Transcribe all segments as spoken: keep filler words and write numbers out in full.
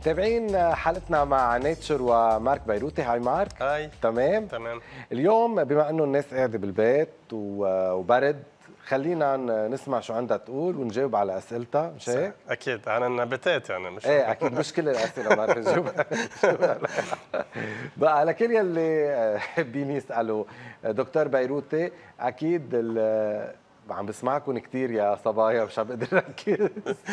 متابعين حلقتنا مع نيتشر ومارك بيروتي. هاي مارك. هاي. تمام تمام. اليوم بما انه الناس قاعده بالبيت وبرد، خلينا نسمع شو عندها تقول ونجاوب على اسئلتها، مش هيك؟ اكيد عن النباتات يعني مش ايه اكيد مش كل الاسئله ما نجاوب. بقى لكل يلي حابين يسالوا دكتور بيروتي، اكيد عم بسمعكم كثير يا صبايا مش عم بقدر ركز.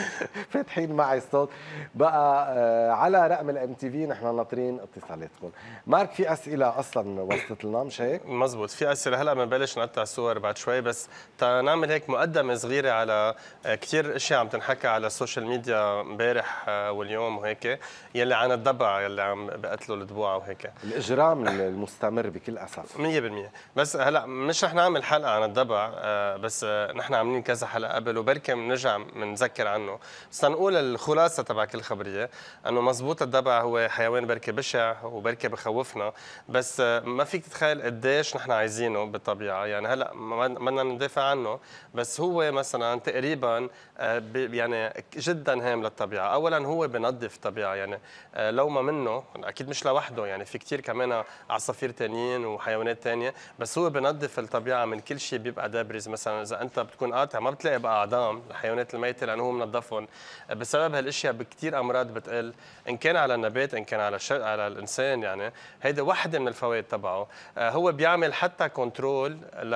فاتحين معي الصوت بقى على رقم الام تي في، نحن ناطرين اتصالاتكم. مارك في اسئله اصلا وصلت لنا، مش هيك؟ مزبوط، في اسئله هلا بنبلش نقطع الصور بعد شوي، بس نعمل هيك مقدمه صغيره على كثير اشياء عم تنحكى على السوشيال ميديا امبارح واليوم وهيك، يلي عن الضبع يلي عم بقتلوا الضبوع وهيك، الاجرام المستمر بكل اسف. مية بالمية. بس هلا مش رح نعمل حلقه عن الضبع، بس نحن عاملين كذا حلقه قبل وبركي بنرجع بنذكر عنه، بس نقول الخلاصه تبع كل خبريه انه مزبوط الضبع هو حيوان بركي بشع وبركي بخوفنا، بس ما فيك تتخيل قديش نحن عايزينه بالطبيعه، يعني هلا ما بدنا ندافع عنه، بس هو مثلا تقريبا يعني جدا هام للطبيعه. اولا هو بنظف الطبيعه، يعني لو ما منه اكيد مش لوحده، يعني في كثير كمان عصافير ثانيين وحيوانات ثانيه، بس هو بنظف الطبيعه من كل شيء بيبقى دابرز. مثلا اذا انت بتكون قاطع ما بتلاقي بقى اعضام الحيوانات الميته لانه هو منظفهم. بسبب هالاشياء بكثير امراض بتقل، ان كان على النبات ان كان على الشر... على الانسان. يعني هيدا وحده من الفوائد تبعه. هو بيعمل حتى كنترول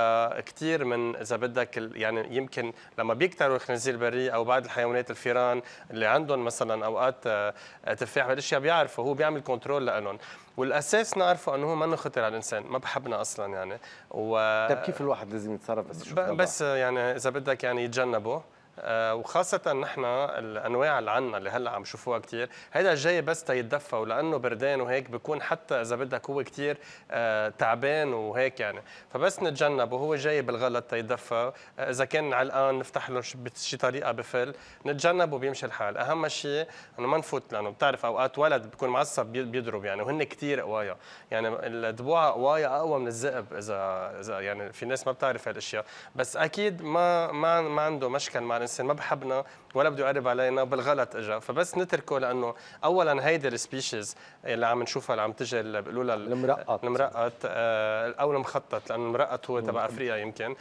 لكثير من اذا بدك، يعني يمكن لما بيكتروا الخنازير البريه او بعض الحيوانات الفيران اللي عندهم مثلا اوقات تفاح والاشياء، بيعرفوا هو بيعمل كنترول لهم، والاساس نعرفه انه هو منه خطر على الانسان، ما بحبنا اصلا يعني. و طيب كيف الواحد لازم يتصرف بس يشوف بس يعني اذا بدك يعني يتجنبه، آه وخاصة نحن الانواع اللي عنا اللي هلا عم شوفوها كثير، هيدا جاي بس تيتدفى، ولانه بردان وهيك بكون حتى اذا بدك هو كثير آه تعبان وهيك يعني، فبس نتجنبه. هو جاي بالغلط تيتدفى، آه اذا كان علقان نفتح له بشي طريقة بفل، نتجنبه بيمشي الحال. اهم شيء انه ما نفوت، لانه بتعرف اوقات ولد بيكون معصب بيضرب يعني، وهن كثير قوايا، يعني الضبوع قوايا اقوى من الذئب، اذا اذا يعني في ناس ما بتعرف هالاشياء، بس اكيد ما ما ما عنده مشكل مع الانسان، ما بحبنا ولا بده يقرب علينا، بالغلط اجى، فبس نتركه. لانه اولا هيدي السبيشيز اللي عم نشوفها اللي عم تجي اللي بيقولوا لها المرقط المرقط او المخطط، لانه المرقط هو تبع افريقيا يمكن،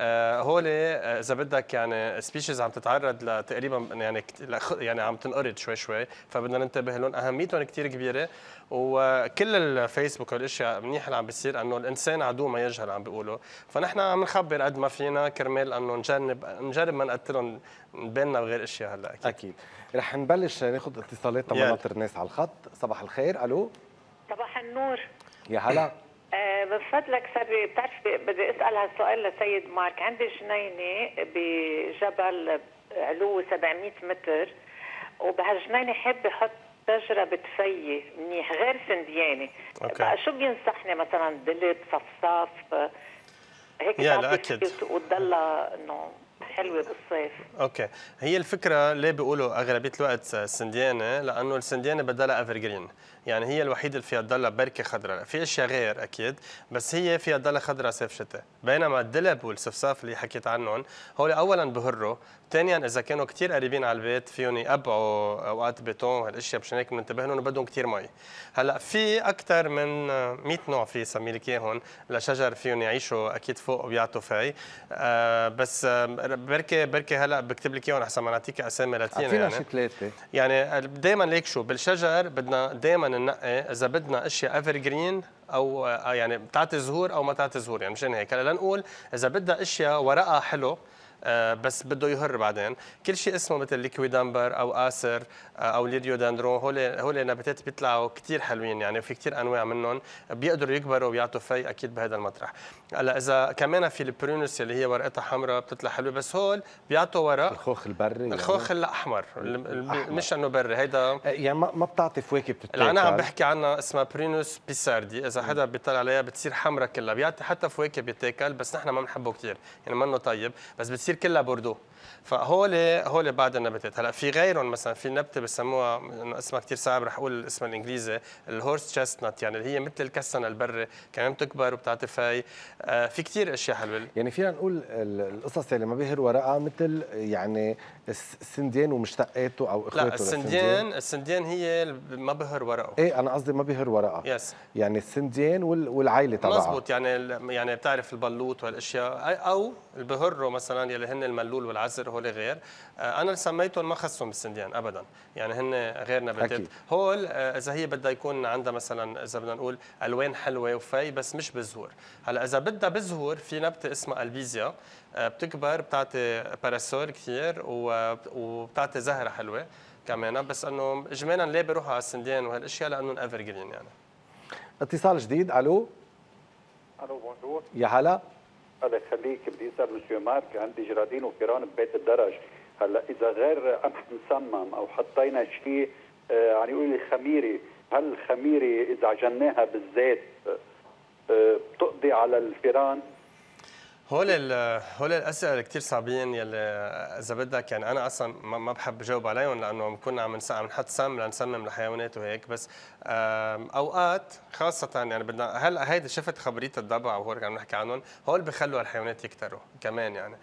هول اذا بدك يعني سبيشيز عم تتعرض لتقريبا يعني يعني عم تنقرض شوي شوي، فبدنا ننتبه لهم، اهميتهم كثير كبيره. وكل الفيسبوك والاشياء منيح اللي عم بيصير انه الانسان عدو ما يجهل عم بيقولوا، فنحن عم نخبر قد ما فينا كرمال انه نجرب نجرب ما نقتلهم بيننا وغير اشياء. هلا اكيد اكيد رح نبلش ناخذ اتصالات مناطر الناس على الخط. صباح الخير. الو صباح النور. يا هلا. أه من فضلك سري، بتعرف بدي اسال هالسؤال لسيد مارك. عندي جنينه بجبل علو سبعمية متر، وبهالجنينه حابه احط شجره بتفيي منيح غير سنديانه، بقى شو بينصحني مثلا؟ دلت، صفصاف هيك تعطي وتضلها انه حلوه بالصيف. اوكي، هي الفكره ليه بيقولوا اغلبيه الوقت سنديانه؟ لانه السنديانه بدلها ايفر جرين، يعني هي الوحيده اللي فيها تضلها بركه خضراء، في اشياء غير اكيد، بس هي فيها تضلها خضراء صيف شتاء. بينما الدلب والصفصاف اللي حكيت عنهم هول اولا بهروا، ثانيا اذا كانوا كثير قريبين على البيت فيهم يقبعوا اوقات بيتون وهالاشياء، مشان هيك بننتبه لهم بدهم كثير مي. هلا في اكثر من مية نوع في سمي لك اياهم لشجر فيهم يعيشوا اكيد فوق وبيعطوا في، آه بس آه بركي بركي هلا بكتب لك اياهم احسن ما نعطيك اسامي لاتينه. يعني شي ثلاثه يعني دائما ليك شو بالشجر بدنا دائما ننقي اذا بدنا اشياء ايفر جرين او يعني بتعطي زهور او ما تعطي زهور، يعني مشان هيك هلا لنقول اذا بدها اشياء ورقها حلو آه بس بده يهر بعدين، كل شيء اسمه مثل ليكويدامبر او اسر آه او ليريودندرون، هول هول نباتات بيطلعوا كثير حلوين، يعني في كثير انواع منهم بيقدروا يكبروا ويعطوا في اكيد بهذا المطرح. هلا اذا كمان في البرونس اللي هي ورقتها حمراء بتطلع حلوه، بس هول بيعطوا ورق الخوخ البري، الخوخ يعني الاحمر مش انه بري، هيدا يعني ما بتعطي فواكه بتتاكل. اللي انا عم بحكي عنها اسمها برينوس بيساردي، اذا حدا بيطلع عليها بتصير حمراء كلها، بيعطي حتى فواكه بيتاكل، بس نحن ما بنحبه كثير، يعني منه طيب، بس بتصير كلها بوردو. فهول هول بعض النباتات. هلا في غيرهم مثلا في نبته بسموها انه اسمها كثير صعب، رح اقول الاسم الانجليزي، الهورس تشستنت، يعني اللي هي مثل الكسنه البري كمان بتكبر وبتعطي في آه في كثير اشياء حلوه. يعني فينا نقول القصص اللي ما بيهر ورقها مثل يعني السنديان ومشتقاته او اخواته. لا السنديان السنديان هي اللي ما بهر ورقه. ايه انا قصدي ما بيهر ورقها. يس. يعني السنديان والعائله تبعها. مزبوط. يعني يعني بتعرف البلوط والاشياء، او البهرو مثلا يلي هن الملول والعزر، هول غير. انا سميتهم ما خصهم بالسنديان ابدا، يعني هن غير نباتات. أكيد. هول اذا هي بدها يكون عندها مثلا اذا بدنا نقول الوان حلوه وفي بس مش بزهور. هلا اذا بدها بزهور في نبته اسمها البيزيا، بتكبر بتعطي باراسول كثير وبتعطي زهره حلوه كمان، بس انه اجمالا ليه بيروحوا على السنديان وهالاشياء لانه ايفر جرين يعني. اتصال جديد. الو الو بونجور. يا هلا. الله يخليك، بدي اسال مسيو مارك، عندي جرادين وفيران ببيت الدرج. هلا اذا غير قمح مسمم او حطينا شيء آه يعني يقول لي خميري، هل الخميري اذا عجناها بالزيت آه بتقضي على الفيران؟ هول هول الاسئله اللي كثير صعبين، يلي اذا بدك يعني انا اصلا ما بحب جاوب عليهم لانه بنكون عم عم نحط سم لنسمم الحيوانات وهيك. بس اوقات خاصه يعني بدنا هلا هيدي شفت خبريه الضبع وهول عم نحكي عنهم، هول بخلوا الحيوانات يكتروا كمان يعني.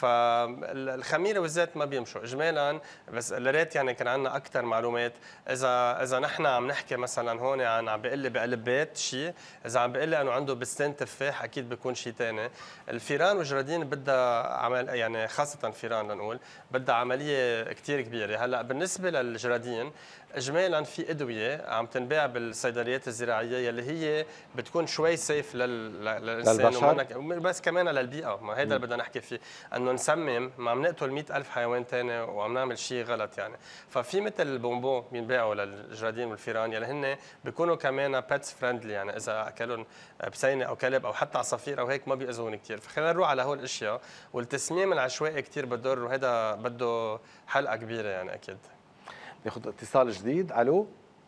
فالخميره والزيت ما بيمشوا اجمالا، بس الريت يعني كان عندنا اكثر معلومات. اذا اذا نحن عم نحكي مثلا هون عن عم بيقول لي بقلب بيت شيء، اذا عم بيقول لي انه عنده بستان تفاح اكيد بيكون شيء ثاني. الفيران والجرادين بدها عمل يعني خاصة الفيران لنقول بدها عملية كثير كبيرة. هلا بالنسبة للجرادين اجمالا في ادويه عم تنباع بالصيدليات الزراعيه يلي هي بتكون شوي سيف لل... للانسان ومنك... بس كمان للبيئه. ما هذا اللي بدنا نحكي فيه، انه نسمم ما عم نقتل مئة ألف حيوان ثاني وعم نعمل شيء غلط يعني. ففي مثل البونبون بينباعوا للجرادين والفيران يلي هن بيكونوا كمان بيتس فريندلي، يعني اذا اكلهم بسينه او كلب او حتى عصافير او هيك ما بيأذون كثير. فخلينا نروح على هول الاشياء. والتسميم العشوائي كثير بضر، وهذا بده حلقه كبيره يعني اكيد. ناخذ اتصال جديد. الو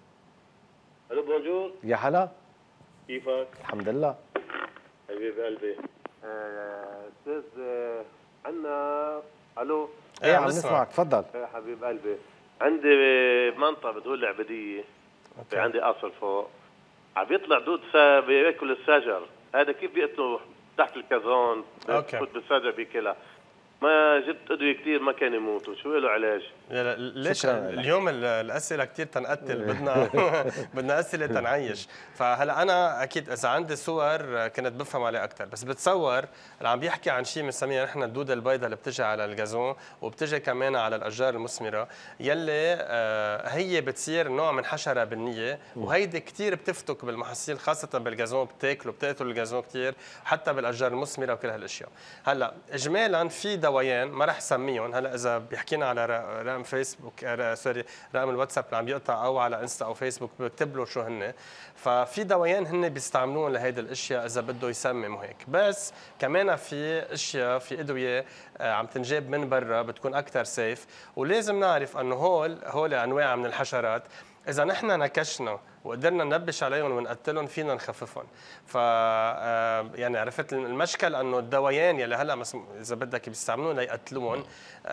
الو بونجور. يا هلا، كيفك؟ الحمد لله حبيب قلبي. استاذ آه عندنا الو ايه عم نسمعك، تفضل. يا حبيب قلبي، عندي منطقه بتقول العبديه، في عندي قصر فوق عم بيطلع دود بياكل الشجر، هذا كيف بيقتلوا تحت الكازون؟ بفوت بالشجر بياكلها. ما جبت ادويه كثير ما كان يموتوا، شو له علاج؟ ليش اليوم الاسئله كثير تنقتل، بدنا بدنا اسئله تنعيش. فهلا انا اكيد اذا عندي صور كنت بفهم عليه اكثر، بس بتصور اللي عم بيحكي عن شيء بنسميها نحن الدوده البيضاء اللي بتجي على الجازون وبتجي كمان على الاشجار المثمره، يلي هي بتصير نوع من حشره بنيه، وهيدي كثير بتفتك بالمحاصيل خاصه بالجازون، بتاكله بتقتل الجازون كثير، حتى بالاشجار المثمره وكل هالاشياء. هلا اجمالا في دوايان ما رح سميهم هلا، اذا بيحكينا على رقم فيسبوك سوري رقم الواتساب اللي عم يقطع او على انستا او فيسبوك بكتب له شو هن. ففي دوايان هن بيستعملوهم لهيدي الاشياء اذا بده يسمم وهيك، بس كمان في اشياء في ادويه عم تنجاب من برا بتكون اكثر سيف. ولازم نعرف انه هول هول انواع من الحشرات اذا نحن نكشنا وقدرنا ننبش عليهم ونقتلهم فينا نخففهم. ف يعني عرفت المشكل انه الدوايان يلي هلا اذا بدك بيستعملون ليقتلون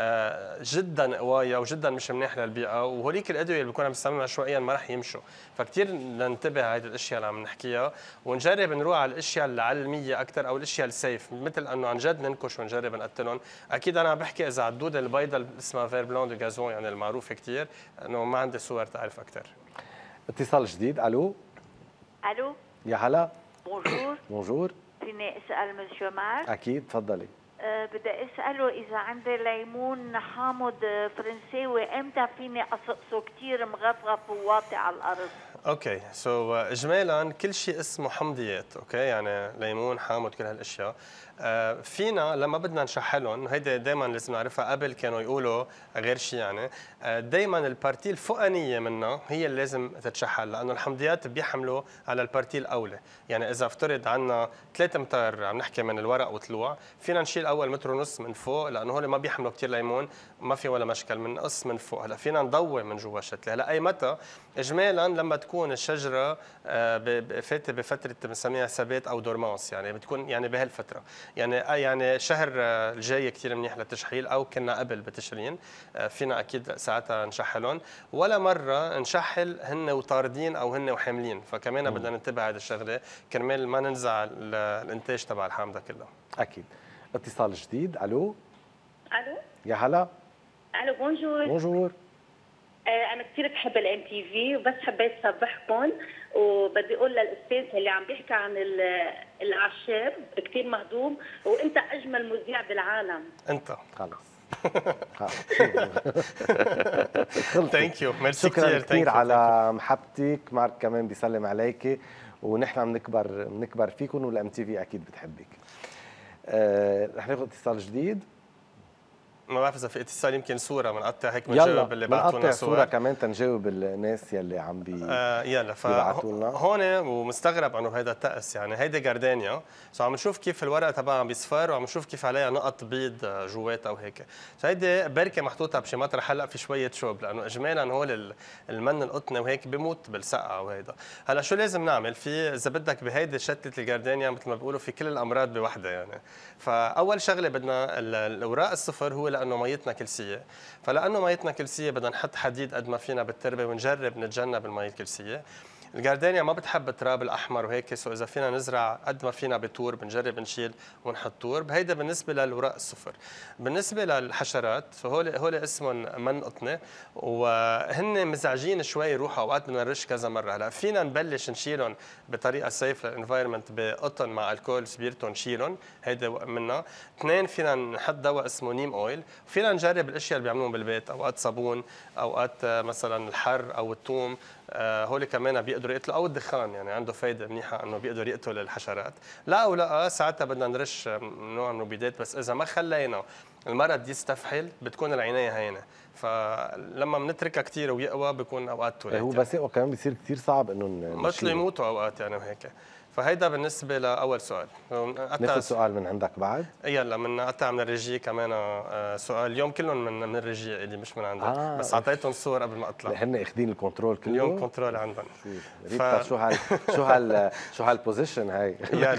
جدا قوايه وجدا مش منيح للبيئه، وهوليك الادويه اللي بيكون عم يستعملوها عشوائيا ما رح يمشوا. فكتير ننتبه على هذه الاشياء اللي عم نحكيها ونجرب نروح على الاشياء العلميه اكثر او الاشياء السيف، مثل انه عن جد ننكش ونجرب نقتلهم. اكيد انا عم بحكي اذا على الدوده البيضاء اللي اسمها فير بلون دو جازون يعني المعروفه كثير، انه ما عندي صور تعرف اكثر. اتصال جديد. الو الو يا هلا. بونجور. بونجور. فيني اسال مسيو مارك؟ اكيد تفضلي. أه بدي اساله اذا عندي ليمون حامض فرنساوي امتى فيني اقصقصه كثير مغفغف وواطي على الارض؟ اوكي سو so, اجمالا كل شيء اسمه حمضيات، اوكي يعني ليمون حامض كل هالاشياء. آه فينا لما بدنا نشحلهم، هيدي دائما لازم نعرفها، قبل كانوا يقولوا غير شيء يعني آه دائما البارتي الفوقانيه منها هي اللي لازم تتشحل، لانه الحمضيات بيحملوا على البارتي الاولى. يعني اذا افترض عندنا ثلاثة امتار عم نحكي من الورق وطلوع، فينا نشيل اول متر ونص من فوق، لانه هول ما بيحملوا كثير ليمون، ما في ولا مشكل، بنقص من فوق. هلا فينا نضوي من جوا الشتله. هلا اي متى اجمالا لما تكون الشجره فاتت بفتره بنسميها ثبات او دورمانس، يعني بتكون يعني بهالفتره، يعني يعني شهر الجاي كثير منيح للتشحيل، او كنا قبل بتشرين فينا اكيد ساعتها نشحلهم. ولا مره نشحل هن وطاردين او هن وحاملين، فكمان بدنا ننتبه على هذه الشغله كرمال ما ننزع الانتاج تبع الحامضه كلها. اكيد. اتصال جديد. الو. الو. يا هلا. الو بونجور. بونجور. آه انا كثير بحب الام تي في، وبس حبيت صبحكم، وبدي اقول للاستاذ اللي عم بيحكي عن الاعشاب كثير مهضوم، وانت اجمل مذيع بالعالم. انت خلص. ثانك يو، ميرسي كثير كثير على محبتك. مارك كمان بيسلم عليكي، ونحن بنكبر بنكبر فيكم، والام تي في اكيد بتحبك. أه رح ناخذ اتصال جديد. ما بعرف اذا في اتصال، يمكن صوره بنقطع هيك بنجاوب اللي بعثوا لنا صور. صوره كمان تنجاوب الناس يلي عم بي آه يلا. فهون ومستغرب انه هيدا التأس، يعني هيدي جاردينيا، سو عم نشوف كيف الورق تبعها بيصفر، وعم نشوف كيف عليها نقط بيض جواتها وهيك. سو هيدي بركه محطوطه بشي مطرح هلا في شويه شوب، لانه اجمالا هول المن القطني وهيك بيموت بالسقعه وهيدا. هلا شو لازم نعمل؟ في اذا بدك بهيدي شتله الجاردينيا مثل ما بيقولوا في كل الامراض بوحده يعني. فاول شغله بدنا الاوراق الصفر، هو لانه ميتنا كلسيه، فلانه ميتنا كلسيه بدنا نحط حديد قد ما فينا بالتربه، ونجرب نتجنب المي الكلسيه. الجاردينيا ما بتحب التراب الاحمر وهيك، سو اذا فينا نزرع قد ما فينا بتور بنجرب نشيل ونحط تور. بهيدا بالنسبه للوراق الصفر. بالنسبه للحشرات فهول هول اسمهم من قطني، وهن مزعجين شوي، يروحوا اوقات بدنا نرش كذا مره. هلا فينا نبلش نشيلهم بطريقه سيف للانفايرمنت بقطن مع الكول سبيرتو، نشيلهم هيدا منها. اثنين فينا نحط دواء اسمه نيم اويل. فينا نجرب الاشياء اللي بيعملوهم بالبيت، اوقات صابون، اوقات مثلا الحر او الثوم، هول كمان بيقدروا يقتلوا، او الدخان يعني عنده فايده منيحه انه بيقدر يقتل الحشرات. لا او لا ساعتها بدنا نرش نوع من المبيدات، بس اذا ما خلينا المرض يستفحل بتكون العنايه هينه، فلما بنتركها كثير ويقوى بيكون اوقات توليت. هو بس يقوى كمان بيصير كثير صعب انه مثل يموتوا اوقات يعني وهيك. فهيدا بالنسبه لاول سؤال. ناخذ سؤال من عندك بعد. يلا بنقطع من الريجي كمان سؤال. اليوم كلهم من من الريجي اللي مش من عندك. آه بس اعطيتهم صور قبل ما اطلع. هن اخذين الكنترول كله اليوم كنترول عندهم. ف... شو هال شو هال شو هالبوزيشن هاي. يلا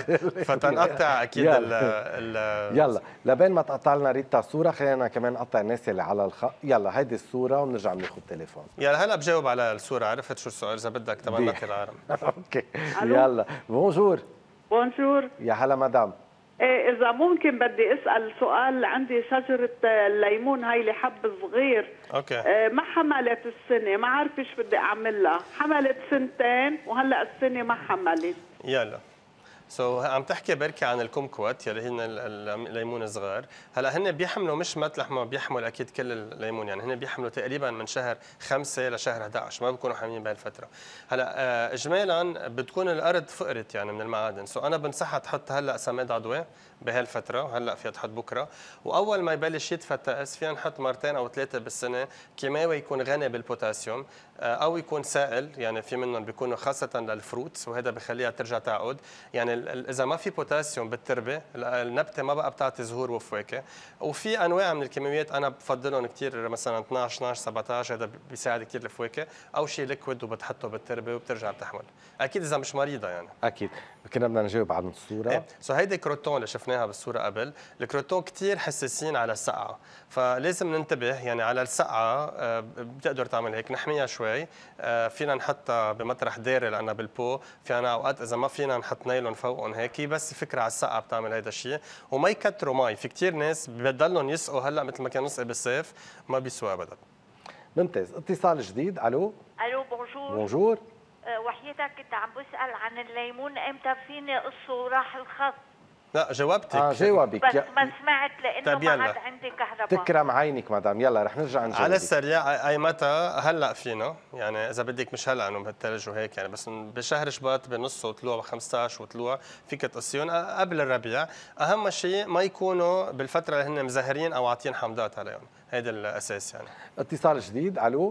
فتنقطع اكيد يلا. ال ال يلا لبين ما تقطع لنا ريتا الصوره، خلينا كمان نقطع الناس اللي على الخط. يلا هيدي الصوره وبنرجع بناخذ تليفون. يلا هلا بجاوب على الصوره. عرفت شو السؤال اذا بدك تبع نقل العالم. اوكي يلا. بونجور. بونجور. يا هلا مدام. إيه إذا ممكن بدي أسأل سؤال. عندي شجرة الليمون هاي اللي حب صغير. أوكي. إيه ما حملت السنة، ما عارفة إيش بدي أعمل لها. حملت سنتين وهلأ السنة ما حملت. يلا سو so, عم تحكي بركي عن الكمكوت يلي هن الليمون الصغار. هلا هن بيحملوا مش مطلح ما بيحمل اكيد كل الليمون، يعني هن بيحملوا تقريبا من شهر خمسة لشهر احد عشر، ما بيكونوا حاملين بهالفتره. هلا اجمالا بتكون الارض فقرت يعني من المعادن، سو so, انا بنصحها تحط هلا سماد عضوي بهالفتره، هلا فيها تحط بكره، واول ما يبلش يدفى التأس فينا نحط مرتين او ثلاثه بالسنه كيماوي يكون غني بالبوتاسيوم، او يكون سائل، يعني في منهم بيكونوا خاصه للفروتس وهذا بخليها ترجع تعود. يعني اذا ما في بوتاسيوم بالتربه النبته ما بقى بتعطي زهور وفواكه. وفي انواع من الكيماويات انا بفضلهم كثير، مثلا اثنعش اثنعش سبعطعش، هذا بيساعد كثير الفواكه، او شيء ليكويد وبتحطه بالتربه وبترجع بتحمل، اكيد اذا مش مريضه يعني. اكيد. كنا بدنا نجاوب عن الصوره. ايه سو هيدي كروتون اللي شفناها بالصوره قبل. الكروتون كثير حساسين على السقعه، فلازم ننتبه يعني على السقعه. بتقدر تعمل هيك نحميها شوي، فينا نحطها بمطرح داري لانها بالبو، فينا اوقات اذا ما فينا نحط نايلون فوقهم هيك، بس فكره على السقعه بتعمل هيدا الشيء. وما يكتروا مي، في كثير ناس بضلهم يسقوا هلا مثل ما كانوا يسقوا بالصيف، ما بيسوا ابدا. ممتاز. اتصال جديد. الو. الو بونجور. بونجور. وحياتك كنت عم بسأل عن الليمون امتى فيني قصه وراح الخط. لا جاوبتك. اه جاوبك بس ما سمعت لانه ما عاد عندي كهرباء. تكرم عينك مدام. يلا رح نرجع نجاوبك على السريع. اي متى هلا فينا يعني اذا بدك مش هلا انه بهالثلج وهيك يعني، بس بشهر شباط بنصه وطلوع خمسطعش وطلوع فيك تقصيهم قبل الربيع. اهم شيء ما يكونوا بالفتره اللي هن مزهرين او عاطين حمضات عليهم، هيدا الاساس يعني. اتصال جديد. الو.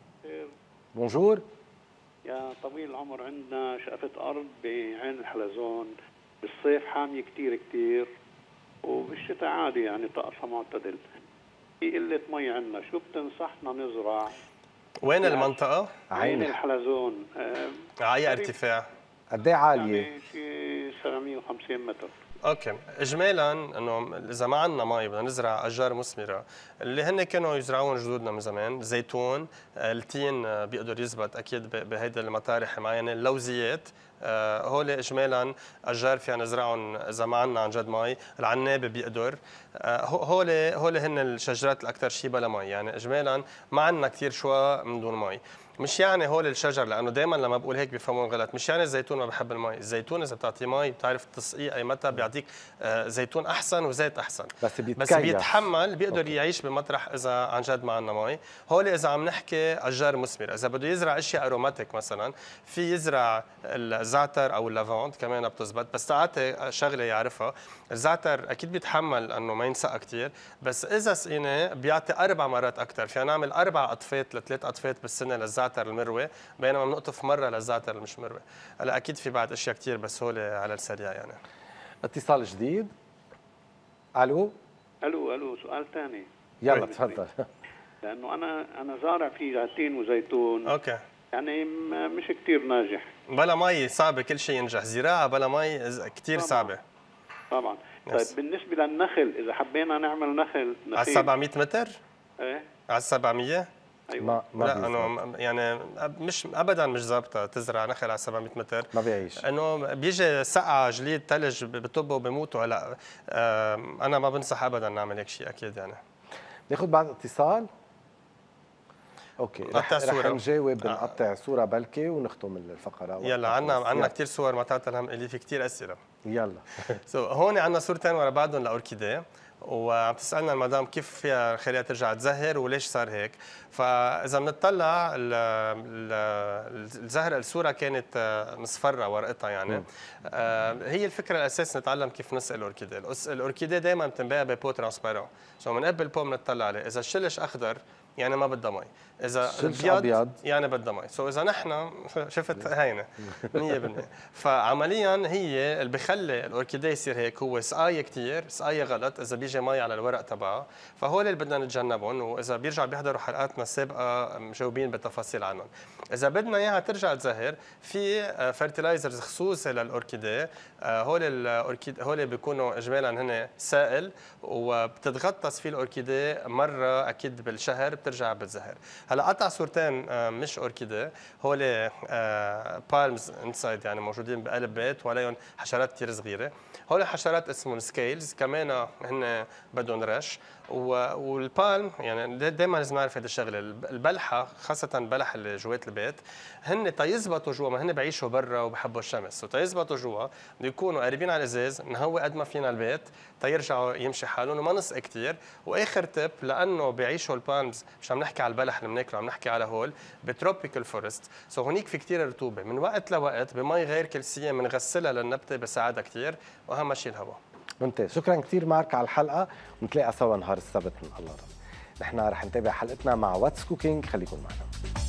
بونجور. يا طويل العمر، عندنا شقفة أرض بعين الحلزون، بالصيف حامية كتير كتير، وبالشتاء عادي يعني طقسها معتدل. في قلة مي عندنا، شو بتنصحنا نزرع؟ وين المنطقة؟ عين الحلزون. آه على أي ارتفاع؟ قد ايه عالية؟ يعني شي سبعمية وخمسين متر. اوكي، اجمالا انه اذا ما عندنا مي بدنا نزرع اشجار مثمره اللي هن كانوا يزرعون جدودنا من زمان، زيتون، التين بيقدر يزبط اكيد بهيدي المطارح معينه، اللوزيات، هول اجمالا اشجار فينا نزرعهم اذا ما عندنا عن جد مي، العناب بيقدر، هول هول هن الشجرات الاكثر شيء بلا مي، يعني اجمالا ما عندنا كثير شوى من دون مي. مش يعني هول الشجر، لانه دائما لما بقول هيك بيفهمون غلط، مش يعني الزيتون ما بحب المي، الزيتون اذا بتعطيه مي بتعرف تسقيه اي متى بيعطيك زيتون احسن وزيت احسن، بس بيتكيف. بس بيتحمل، بيقدر أوكي. يعيش بمطرح اذا عن جد ما عندنا مي. هول اذا عم نحكي اشجار مثمره، اذا بده يزرع اشياء اروماتيك مثلا في يزرع الزعتر او اللافوند كمان بتزبط، بس تعطي شغله يعرفها، الزعتر اكيد بيتحمل انه ما ينسقى كثير، بس اذا سقيناه بيعطي اربع مرات اكثر، فينا نعمل اربع قطفات لثلاث قطفات بالسنه للزعتر المروي، بينما بنقطف مره للزعتر المش مروي. هلا اكيد في بعد اشياء كثير بس هول على السريع يعني. اتصال جديد. الو الو الو سؤال ثاني. يلا تفضل. لانه انا انا زارع في زيتون وزيتون. اوكي. يعني مش كثير ناجح. بلا مي صعبه كل شيء ينجح، زراعه بلا مي كثير صعبه. طبعا. طيب بالنسبه للنخل، اذا حبينا نعمل نخل على سبعمية متر؟ ايه على سبعمية؟ ايوه. ما ما لا انه يعني مش ابدا مش ظابطه تزرع نخل على سبعمية متر، ما بيعيش، انه بيجي سقعه جليد ثلج بطبوا وبيموتوا. هلا انا ما بنصح ابدا نعمل هيك شيء اكيد يعني. ناخذ بعد اتصال. اوكي رح, رح نجاوب آه. نقطع صوره بلكي ونختم الفقره. يلا عنا عنا كثير صور ما تعطل هم اللي في كثير اسئله. يلا سو so, هون عنا صورتين ورا بعضهم لاوركيديه، وعم تسالنا المدام كيف فيها خليها ترجع تزهر وليش صار هيك. فاذا بنطلع الزهره الصوره كانت مصفره ورقتها يعني آه هي الفكره الاساس نتعلم كيف نسقي الاوركيديه. الاوركيديه دائما بتنباع ببو ترانسبيرون، سو من قبل البو بنطلع عليه، اذا الشلش اخضر يعني ما بدها مي، اذا ابيض يعني بدها مي. سو اذا نحن شفت هينه مية بالمية. فعمليا هي اللي بخلي الاوركيديه يصير هيك هو سقايه كثير، سقايه غلط، اذا بيجي مي على الورق تبعها، فهول اللي بدنا نتجنبهم، واذا بيرجع بيحضروا حلقاتنا السابقه مجاوبين بالتفاصيل عنهم. اذا بدنا اياها ترجع تزهر في فيرتيلايزرز خصوصي للاوركيديه، هول الاوركيد هول بيكونوا اجمالا هن سائل وبتتغطس فيه الاوركيديه مره اكيد بالشهر بترجع بتزهر. هلا قطع صورتين مش اوركيديه، هول بالمز انسايد يعني موجودين بقلب بيت وعليهم حشرات كثير صغيره. هول الحشرات اسمهم سكيلز، كمان هن بدهم رش. والبالم يعني دائما لازم نعرف هذه الشغله، البلحه خاصه بلح اللي جوات البيت هن تيزبطوا جوا، ما هن بعيشوا برا وبحبوا الشمس، وتيزبطوا جوا بده يكونوا قريبين على الازاز، نهوي قد ما فينا البيت تيرجعوا يمشي حالهم وما نسقي كثير. واخر تip، لانه بيعيشوا البالمز، مش عم نحكي على البلح اللي بناكله، عم نحكي على هول بتروبيكال فورست، سو هونيك في كثير رطوبه، من وقت لوقت بمي غير كلسيه بنغسلها للنبته بساعدها كثير، واهم شيء الهواء. ممتاز، شكرا كثير مارك على الحلقه، ونتلاقى سوا نهار السبت من الله رب. نحن رح نتابع حلقتنا مع واتس كوكينج، خليكم معنا.